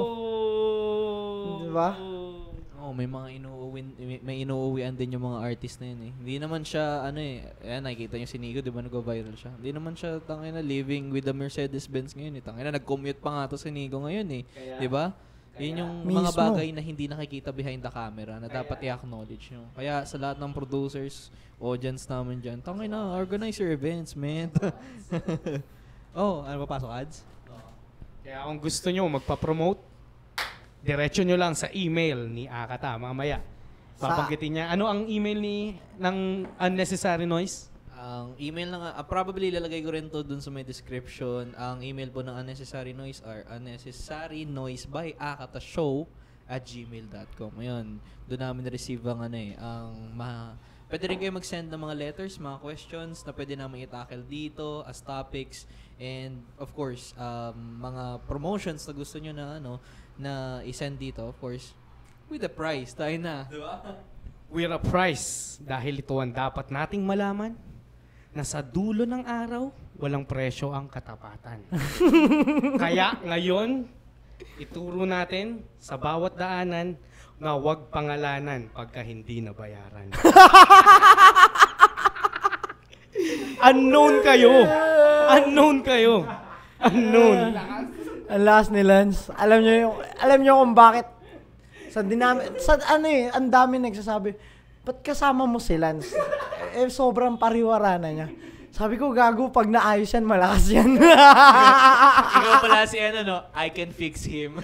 Oh. Di ba? Oo, may mga inuuwin, may, may inuuwian din yung mga artist na yun eh. Hindi naman siya, ano eh, ayan, nakikita nyo si Nico, di ba nag-viral siya? Hindi naman siya, tangina, living with the Mercedes-Benz ngayon eh. Tangina, nag-commute pa nga to si Nico ngayon eh. Di ba? Yun yung mga Mismo. bagay na hindi nakikita behind the camera na dapat i-acknowledge nyo. Kaya sa lahat ng producers, audience namin dyan, tangina, organize your events, man. Oh, ano papasok ads? Kaya kung gusto nyo magpa-promote, diretso nyo lang sa email ni Akata mamaya. Sa- Papanggitin niya. Ano ang email ni ng Unnecessary Noise? Ang email na nga, ah, probably lalagay ko rin to dun sa may description. Ang email po ng Unnecessary Noise are unnecessary noise by akatashow at gmail dot com. Ayun, doon namin na-receive ang ano eh, ang ma... Pwede rin kayo mag-send ng mga letters, mga questions na pwede namin i-tackle dito as topics. And of course, um, mga promotions na gusto nyo na ano, na i-send dito, of course, with the price, tayo na. Di ba? We're a prize dahil ito ang dapat nating malaman na sa dulo ng araw, walang presyo ang katapatan. Kaya ngayon, ituro natin sa bawat daanan na huwag pangalanan pagka hindi nabayaran. Unknown kayo. Unknown kayo. Unknown. Ang last ni Lance, alam niyo yung, alam niyo kung bakit sa dinami, sa ano eh, ang dami nagsasabi, ba't kasama mo si Lance? Eh, sobrang pariwara na niya. Sabi ko, gago, pag naayos yan, malakas yan. Ikaw pala si ano, no? I can fix him.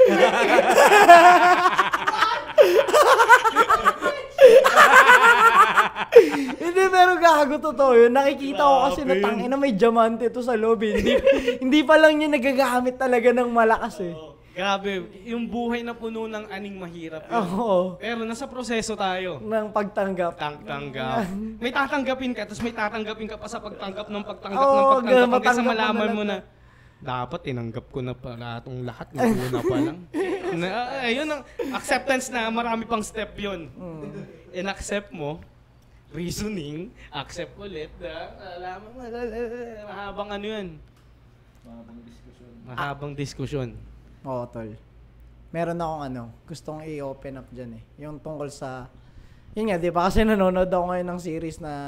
Hindi, pero gago, totoo yun. Nakikita ko kasi na tangina may diamante ito sa loob. eh. Hindi, hindi pa lang niya nagagamit talaga ng malakas eh. Grabe, yung buhay na puno ng aning mahirap yun. Oo. Pero nasa proseso tayo. Ng pagtanggap. Tang-tanggap. May tatanggapin ka, tapos may tatanggapin ka pa sa pagtanggap ng pagtanggap Oo, ng pagtanggap. Hanggang sa matanggap mo malaman na mo lang na, dapat tinanggap ko na pala itong lahat ng una pa lang. na, ayun ang acceptance na marami pang step yun. Mm. In-accept mo, reasoning, accept ulit, na, alam mo, mahabang ano yun. Mahabang diskusyon. Mahabang diskusyon. Oo, tol. Meron akong ano, gustong i-open up dyan eh. Yung tungkol sa, yun nga, di ba kasi nanonood ako ngayon ng series na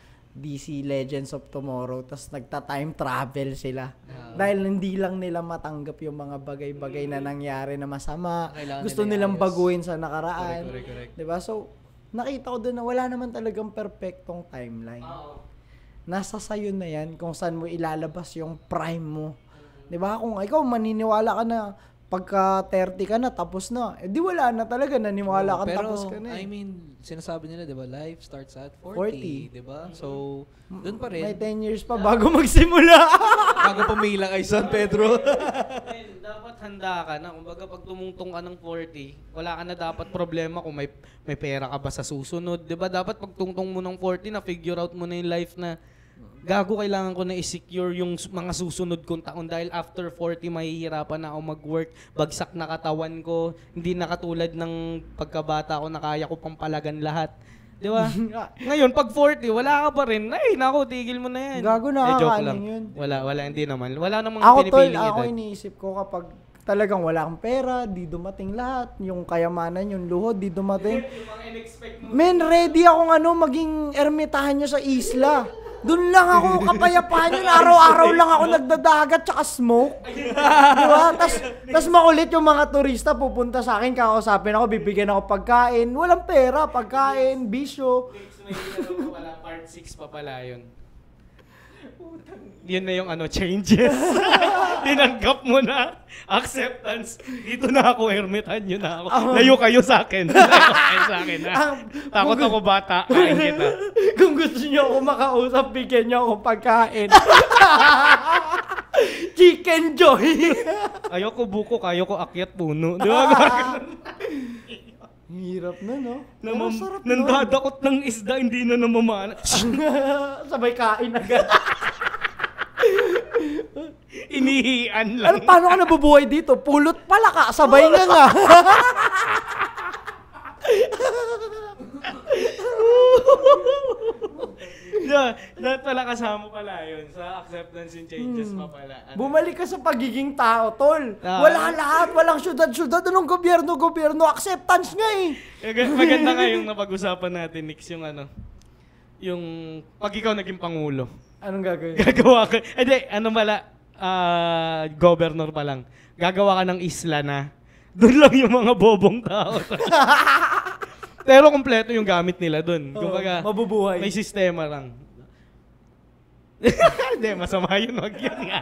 D C Legends of Tomorrow, tas nagta-time travel sila. Yeah. Dahil hindi lang nila matanggap yung mga bagay-bagay na nangyari na masama. Kailangan Gusto nila nilang iayos. baguhin sa nakaraan. Correct, correct, correct. Di ba? So, nakita ko doon na wala naman talagang perfectong timeline. Oo. Nasa sayo na yan kung saan mo ilalabas yung prime mo. 'Di ba? Kung ikaw maniniwala ka na pagka thirty ka na tapos na, eh di wala na talaga, naniwala ka Pero, tapos ka na. Eh. I mean, sinasabi nila, di ba, life starts at forty, forty. di ba? So, doon pa rin. May ten years pa bago magsimula. Bago pumila kay San Pedro. Well, dapat handa ka na. Kumbaga pag tumungtong ka ng forty, wala ka na dapat problema kung may may pera ka ba sa susunod. 'Di ba? Dapat pag tungtong mo ng forty na figure out mo na yung life na gago, kailangan ko na i-secure yung s- mga susunod kong taon dahil after forty mahihirapan na ako mag-work, bagsak na katawan ko, hindi na katulad ng pagkabata ko na kaya ko pang palagan lahat. Di ba? Ngayon, pag forty, wala ka pa rin. Ay, naku, tigil mo na yan. Gago, Eh, joke nakakaanin lang. yun. Wala, wala, hindi naman. Wala namang Ako tol, pinipiling ako edad. iniisip ko kapag talagang wala kang pera, di dumating lahat, yung kayamanan, yung luhod, di dumating. Yung mga in-expect mo. Men, ready akong ano, maging ermitahan nyo sa isla. Doon lang ako kapayapahan yun. Araw-araw lang ako nagdadagat tsaka smoke. Diba? Tas, tas makulit yung mga turista pupunta sa akin, kakausapin ako, bibigyan ako pagkain. Walang pera, pagkain, bisyo. May ano, wala, part six pa pala yun. Yun na yung ano, changes. Tinanggap mo na. Acceptance. Dito na ako, hermitan nyo na ako. Layo kayo sa akin. Layo kayo sa akin, ha? Takot ako bata. Kain kita. Kung gusto nyo ako makausap, bigyan nyo ako pagkain. Chicken Joy. Ayoko buko, ayoko akyat puno. Di ba? Hirap na, no? Namam, Masarap nun. nandadakot ng isda, hindi na namamana. Sabay kain agad. Inihian Ano, lang. paano ka nabubuhay dito? Pulot pala ka, sabay nga nga. Yeah, dapat pala kasama pala yun sa acceptance and changes pa pala. Ano? Bumalik ka sa pagiging tao, tol. Ah. Wala lahat, walang syudad-syudad. Anong gobyerno, gobyerno? Acceptance nga eh. Mag- Maganda nga yung napag-usapan natin, Nix, yung ano, yung pag ikaw naging pangulo. Anong gagawin? Gagawa ka, eh di, ano pala, ah, governor pa lang. Gagawa ka ng isla na, doon lang yung mga bobong tao. Pero kompleto yung gamit nila doon. Oo, Kumbaga, mabubuhay. may sistema lang. Hindi, masama yun. Wag yun nga.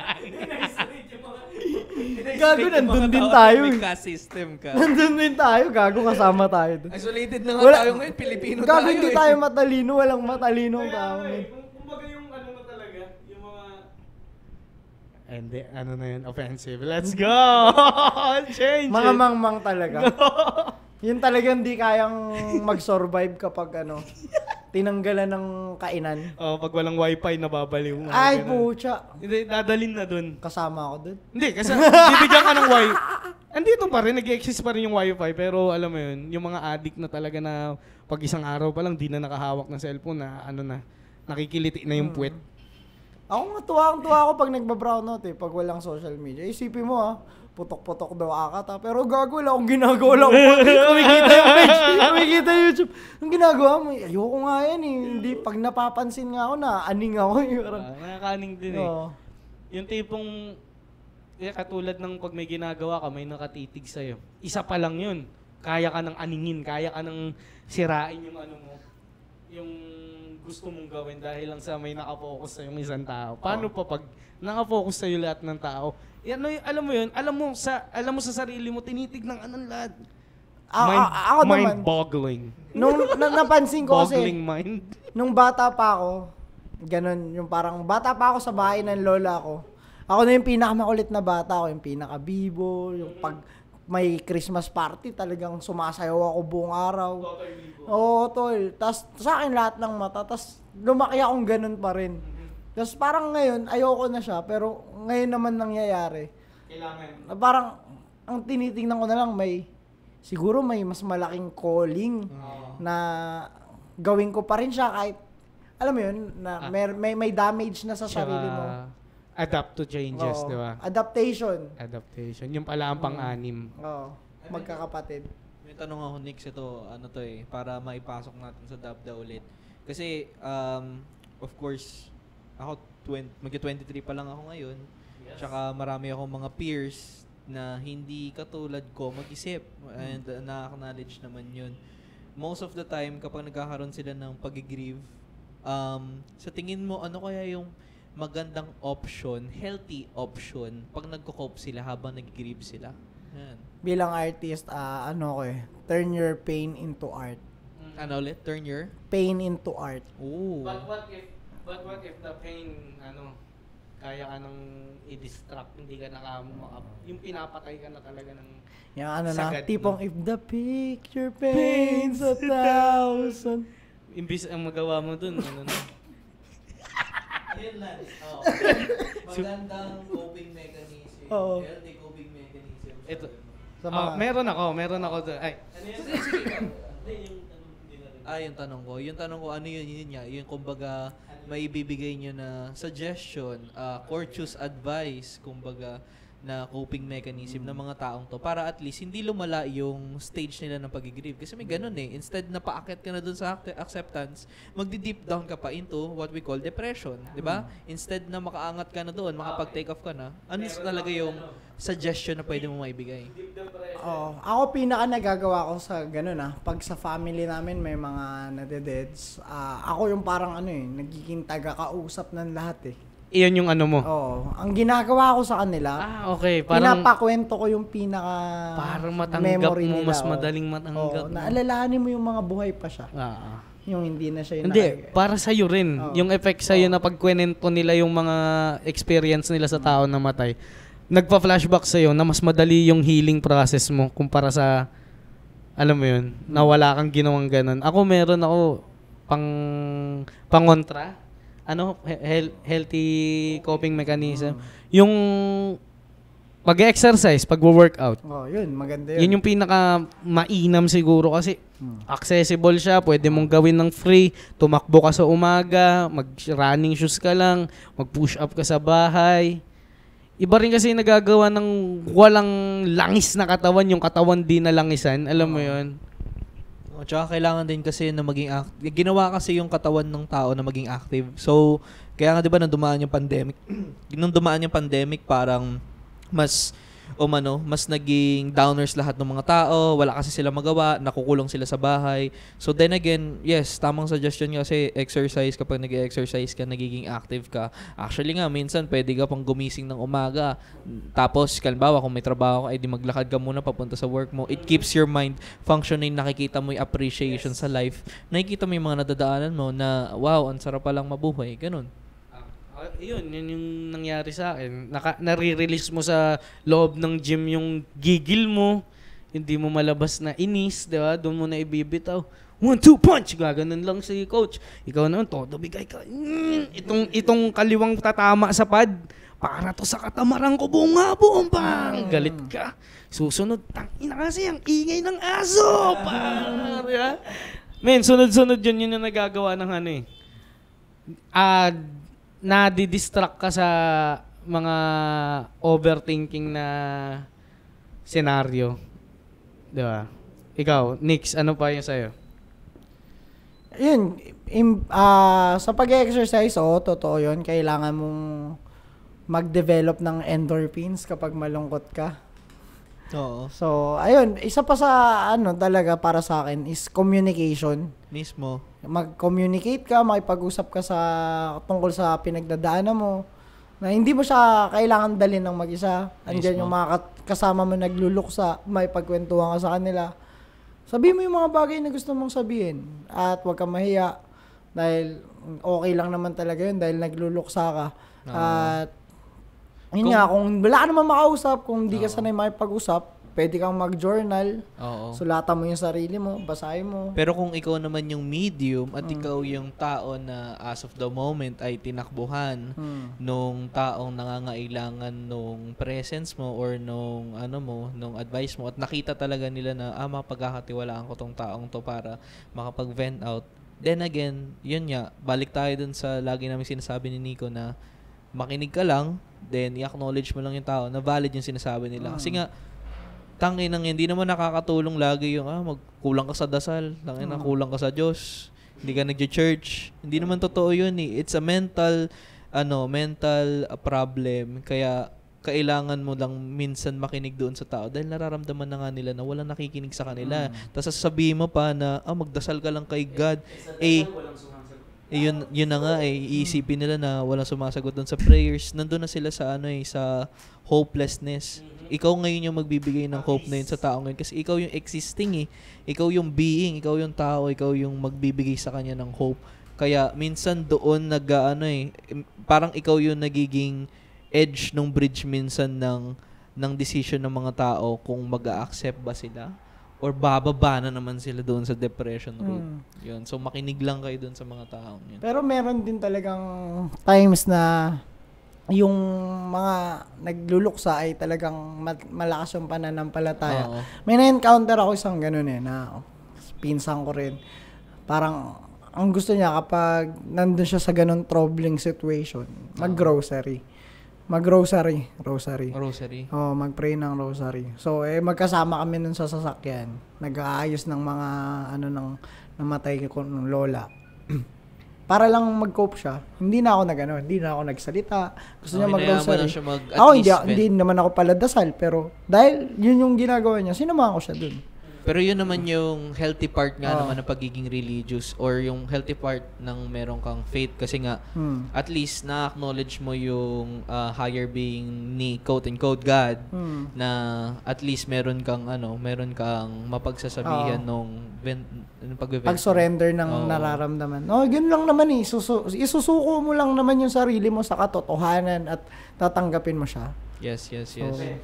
Gago, nandun din tayo. May eh. caste system ka. Nandun din tayo, gago, kasama tayo dun. Isolated na nga Wala- tayo ngayon, Pilipino Gago, tayo hindi eh. tayo matalino, walang matalinong Kaya tao. nga eh, men. kung- kumbaga yung ano mo talaga, yung mga... Hindi, ano na yun, offensive. Let's go! Change Mga it. mangmang talaga. Yun talagang di kayang mag-survive kapag ano, tinanggalan ng kainan. Oh, pag walang wifi, nababaliw. mga Ay, ganun. pucha. Hindi, dadalin na dun. Kasama ako dun. Hindi, kasi bibigyan ka ng wifi. Andito pa rin, nag-exist pa rin yung wifi, pero alam mo yun, yung mga addict na talaga na pag isang araw pa lang, di na nakahawak ng cellphone na ano na, nakikiliti na yung puwet. Ako nga tuwa-tuwa ako pag nagba-brownout eh, pag walang social media. Isipin mo ah, putok-putok daw akat ha. Pero gago, wala akong ginagawa lang. Kumikita yung page, kumikita yung YouTube. Ang ginagawa mo, ayoko nga yan eh. Hindi, pag napapansin nga ako na, aning ako eh. Parang, Uh, nakakaning din eh. Oo. Yung tipong, eh, katulad ng pag may ginagawa ka, may nakatitig sa'yo. Isa pa lang yun. Kaya ka ng aningin, kaya ka ng sirain yung ano mo, yung gusto mong gawin dahil lang sa may nakafocus sa yung isang tao. Paano pa pag nakafocus sa iyo lahat ng tao? Yan, ano, y- alam mo yun, alam mo sa alam mo sa sarili mo tinitignan anong lahat. A- Mind, a- ako naman, mind-boggling. nung na- napansin ko kasi, Boggling mind. nung bata pa ako, ganun, yung parang bata pa ako sa bahay ng lola ko. Ako na yung pinakamakulit na bata ako, yung pinaka-bibo, yung pag may Christmas party, talagang sumasayaw ako buong araw. Oo, tol. Tapos sa akin lahat ng mata, tapos lumaki akong ganun pa rin. Tapos parang ngayon, ayoko na siya, pero ngayon naman nangyayari. Kailangan. Na parang, ang tinitingnan ko na lang, may, siguro may mas malaking calling na gawin ko pa rin siya kahit, alam mo yun, na may, may, may damage na sa sarili mo. Adapt to changes, Oo. di ba? Adaptation. Adaptation. Yung pala ang pang-anim. Oo. Magkakapatid. May tanong ako, Nix, ito, ano to eh, para maipasok natin sa Dabda ulit. Kasi, um, of course, ako, twenty, magka-twenty-three pa lang ako ngayon. Tsaka marami akong mga peers na hindi katulad ko mag-isip. And uh, na-acknowledge naman yun. Most of the time, kapag nagkakaroon sila ng pag-grieve, um, sa tingin mo, ano kaya yung magandang option, healthy option, pag nagko-cope sila habang nag-grieve sila? Yan. Bilang artist, ah, ano ko eh, turn your pain into art. Ano ulit? Turn your? Pain into art. Ooh. But what if, but what if the pain, ano, kaya ka nang i-distract, hindi ka naka, yung pinapatay ka na talaga ng Yung ano na, sagad, tipong no? if the picture paints a thousand. Imbis ang magawa mo dun, ano na. Ayun lang. Oh. Magandang coping mechanism. Oo. Healthy coping mechanism. Ito. Sa Ah, mga, meron ako, meron ako dun. Ay, Ah, yung tanong ko. Yung tanong ko, ano yun, yun nga. Yung kumbaga, may ibibigay nyo na suggestion, uh, courteous advice, kumbaga, na coping mechanism ng mga taong to para at least hindi lumala yung stage nila ng pag-grieve. Kasi may ganun eh. Instead na paakyat ka na dun sa act- acceptance, magdi-deep down ka pa into what we call depression. Di ba? Instead na makaangat ka na doon, makapag-take off ka na, ano talaga yung suggestion na pwede mo maibigay? oh, ako pinaka nagagawa ko sa ganun ah, pag sa family namin may mga nadededs, ah, ako yung parang ano eh, nagiging taga-kausap ng lahat eh. iyon yung ano mo. Oo. Ang ginagawa ko sa kanila, Ah, okay. Parang, pinapakwento ko yung pinaka parang matanggap memory mo, nila, mas oo. madaling matanggap Oo, mo. naalalahanin mo yung mga buhay pa siya. Ah, ah. Yung hindi na siya yung Hindi, naka- para sa'yo rin. Oo. Yung effect sa'yo na pagkwento nila yung mga experience nila sa tao na matay. Nagpa-flashback sa'yo na mas madali yung healing process mo kumpara sa, alam mo yun, na wala kang ginawang ganun. Ako meron ako pang pangontra. Ano, he- heal- healthy coping mechanism. Yung pag-exercise, pag-workout. Oh, yun, maganda yun. Yun yung pinaka mainam siguro kasi accessible siya, pwede mong gawin ng free, tumakbo ka sa umaga, mag-running shoes ka lang, mag-push up ka sa bahay. Iba rin kasi nagagawa ng walang langis na katawan, yung katawan di na langisan, alam mo yun? O, tsaka kailangan din kasi na maging active. Ginawa kasi yung katawan ng tao na maging active. So, kaya nga 'di ba nung dumaan yung pandemic, nung dumaan yung pandemic parang mas umano, mas naging downers lahat ng mga tao, wala kasi sila magawa, nakukulong sila sa bahay. So then again, yes, tamang suggestion kasi exercise, kapag nag-exercise ka, nagiging active ka. Actually nga, minsan pwede ka pang gumising ng umaga. Tapos, kalimbawa, kung may trabaho ka, edi maglakad ka muna papunta sa work mo. It keeps your mind functioning, nakikita mo yung appreciation sa life. Nakikita mo yung mga nadadaanan mo na, wow, ang sarap palang mabuhay. Ganun. Ah, yun, yun yung nangyari sa akin. Naka, nare-release mo sa loob ng gym yung gigil mo, hindi mo malabas na inis, di ba? Doon mo na ibibitaw. one, two, punch! Gaganon lang si coach. Ikaw naman, todo bigay ka. Mm, itong, itong kaliwang tatama sa pad, para to sa katamaran ko, bunga, bumbang! Galit ka. Susunod, tangina kasi ang ingay ng aso! Par, yeah? Men, sunod-sunod yun, yun yung nagagawa ng ano eh. Ah, nadidistract ka sa mga overthinking na senaryo. Di ba? Ikaw, Nix, ano pa yung sa'yo? Yun, im, ah, sa pag-exercise, oh, totoo yun. Kailangan mong mag-develop ng endorphins kapag malungkot ka. Oo. So, ayun, isa pa sa ano talaga para sa akin is communication. Mismo. Mag-communicate ka, makipag-usap ka sa tungkol sa pinagdadaanan mo. Na hindi mo siya kailangan dalhin ng mag-isa. Andiyan Mismo. yung mga kat- kasama mo nagluluksa, may pagkwentuhan ka sa kanila. Sabihin mo yung mga bagay na gusto mong sabihin. At huwag kang mahiya. Dahil okay lang naman talaga yun dahil nagluluksa ka. Oo. At yun Kung- nga, kung wala ka naman makausap, kung hindi ka Oo. sanay makipag-usap, pwede kang mag-journal. Oo. Sulatan mo yung sarili mo, basahin mo. Pero kung ikaw naman yung medium at Mm. ikaw yung tao na as of the moment ay tinakbuhan Hmm. nung taong nangangailangan nung presence mo or nung ano mo, nung advice mo at nakita talaga nila na ah, mapagkakatiwalaan ko tong taong to para makapag-vent out. Then again, yun nga, balik tayo dun sa lagi namin sinasabi ni Nico na makinig ka lang, then i-acknowledge mo lang yung tao na valid yung sinasabi nila. Kasi nga, tangin nang hindi naman nakakatulong lagi yung ah, magkulang ka sa dasal, tangin na kulang ka sa Diyos, hindi ka nagje-church. Hindi naman totoo yun eh. It's a mental ano, mental uh, problem. Kaya kailangan mo lang minsan makinig doon sa tao dahil nararamdaman na nga nila na walang nakikinig sa kanila. Tapos sasabihin mo pa na ah, magdasal ka lang kay God. Eh, eh yun, yun na nga eh, iisipin nila na walang sumasagot doon sa prayers. Nandun na sila sa ano eh, sa hopelessness. Ikaw ngayon yung magbibigay ng hope na yun sa tao ngayon kasi ikaw yung existing eh. Ikaw yung being, ikaw yung tao, ikaw yung magbibigay sa kanya ng hope. Kaya minsan doon nag ano eh, parang ikaw yung nagiging edge ng bridge minsan ng ng decision ng mga tao kung mag-a-accept ba sila or bababa na naman sila doon sa depression route. Mm. Yun. So makinig lang kayo doon sa mga taong yun. Pero meron din talagang times na yung mga nagluluksa ay talagang mat- malakas yung pananampalataya. Oo. May na-encounter ako isang ganun eh, na pinsan ko rin. Parang, ang gusto niya kapag nandun siya sa ganun troubling situation, mag-grocery. Mag-grocery. Rosary. Rosary. Oh, mag-pray ng rosary. So, eh, magkasama kami nun sa sasakyan. Nag-aayos ng mga, ano, ng namatay ko ng lola. Para lang mag-cope siya. Hindi na ako nag, ano, hindi na ako nagsalita. Gusto Oh, niya hinayaan mo mag-rosary. na siya mag- at Ako, hindi, least, hindi naman ako pala dasal. Pero, dahil yun yung ginagawa niya, sinamahan ko siya dun. Pero yun naman yung healthy part nga Oo. naman ng pagiging religious or yung healthy part ng meron kang faith kasi nga Hmm. at least na-acknowledge mo yung uh, higher being ni quote-unquote God Hmm. na at least meron kang ano, meron kang mapagsasabihan Oo. nung vent, nung pag-vent. Pag-surrender ng Oo. nararamdaman. No, yun lang naman eh. Susu- isusuko mo lang naman yung sarili mo sa katotohanan at tatanggapin mo siya. Yes, yes, yes. So,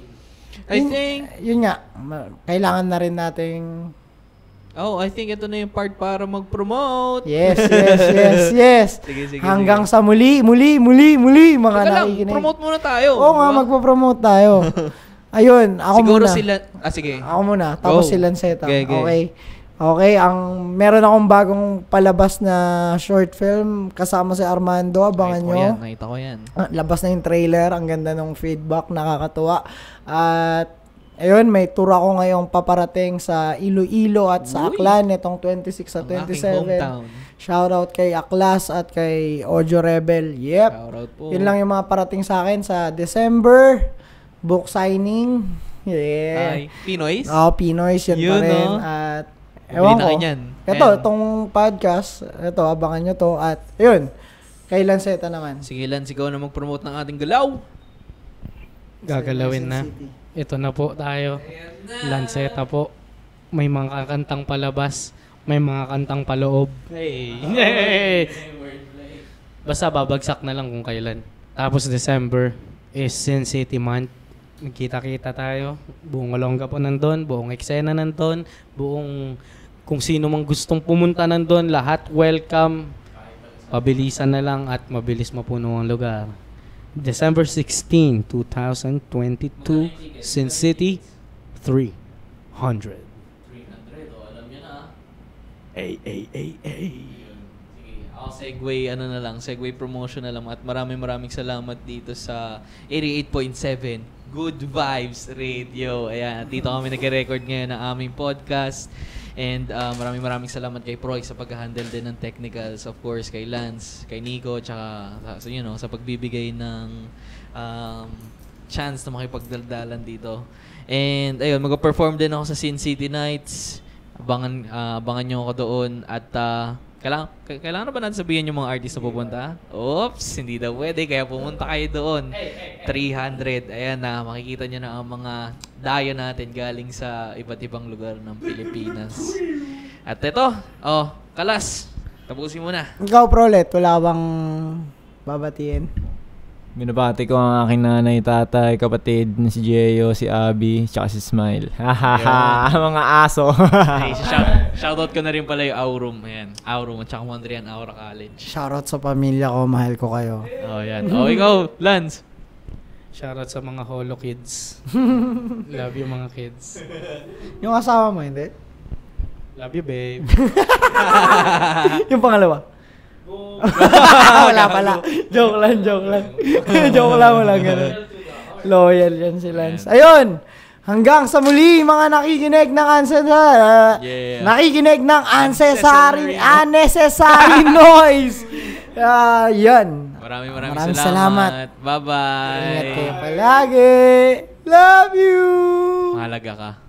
I yun, think yun nga, ma- kailangan na rin nating oh, I think ito na yung part para mag-promote. yes, yes, yes, yes. Sige, sige. Hanggang sige. sa muli, muli, muli, muli, mga Teka lang, nakikinig. promote muna tayo. Oo nga, Diba? magpo-promote tayo. Ayun, ako Siguro muna. sila, ah sige. Ako muna, tapos Go. si Lanceta. Okay, okay. Okay. Okay, ang meron akong bagong palabas na short film kasama si Armando, abangan Nakita ko nyo. yan, nakita ko yan. Ah, labas na yung trailer, ang ganda ng feedback, nakakatuwa. At ayun, may tour ako ngayong paparating sa Iloilo at sa Uy! Aklan nitong twenty-six at Ang aking twenty-seven. hometown. Shoutout kay Aklas at kay Audio Rebel. Yep. Shoutout po. Yun lang yung mga parating sa akin sa December. Book signing. Yeah. Ay, Pinoys? Oh, Pinoys yun, Yun, pa rin. no? At Bili ewan na ko. kayo niyan. Ito, Ayan. itong podcast, ito, abangan nyo to. At yun, kay Lanceta naman. Sige Lance, ikaw na mag-promote ng ating galaw. Gagalawin na. Quezon City. Ito na po tayo. Lanceta po. May mga kantang palabas. May mga kantang paloob. Hey! Basta babagsak na lang kung kailan. Tapos December is Sin City Month. Nagkita-kita tayo. Buong Olonga po nandun. Buong eksena nandun. Buong kung sino mang gustong pumunta nandun, lahat welcome. Pabilisan na lang at mabilis mapuno ang lugar. December sixteenth, twenty twenty-two, Sin City, three hundred. three hundred, oh, alam niyo na. Ay, ay, ay, ay. Sige, ako segue, ano na lang, segue promotion na lang. At maraming maraming salamat dito sa eighty-eight point seven Good Vibes Radio. Ayan, dito kami nag-record ngayon ng aming podcast. And uh, maraming maraming salamat kay Proy sa pag-handle din ng technicals. Of course, kay Lance, kay Nico, tsaka sa, you know, sa pagbibigay ng um, chance na makipagdaldalan dito. And ayun, mag-perform din ako sa Sin City Nights. Abangan, uh, abangan nyo ako doon. At uh, kailangan, kailangan na ba natin sabihin yung mga artist na pupunta? Oops, hindi daw pwede. Kaya pumunta kayo doon. three hundred. Ayan na, makikita nyo na ang mga dayo natin galing sa iba't ibang lugar ng Pilipinas. At ito, oh, Kalas, tapusin mo na. Ikaw, Prolet, wala bang babatiin? Binabati ko ang aking nanay, tatay, kapatid na si Jeyo, si Abby, tsaka si Smile. Hahaha, mga aso. Hey, shout, shoutout ko na rin pala yung Aurum. Ayan, Aurum at tsaka Mondrian Aura College. Shoutout sa pamilya ko, mahal ko kayo. Oh, yan. Oh, ikaw, Lance. Shoutout sa mga holo kids. Love you mga kids. Yung asawa mo, hindi? Love you, babe. Yung pangalawa? Wala pala. Joke lang, joke lang. Joke lang, wala ganun. Loyal yan si Lance. Ayun! Hanggang sa muli, mga nakikinig ng ancestry. Yeah. Nakikinig ng ancestry, unnecessary noise. Uh, yan. Maraming maraming, Maraming salamat. salamat. Bye-bye. Ingat kayo palagi. Love you! Mahalaga ka.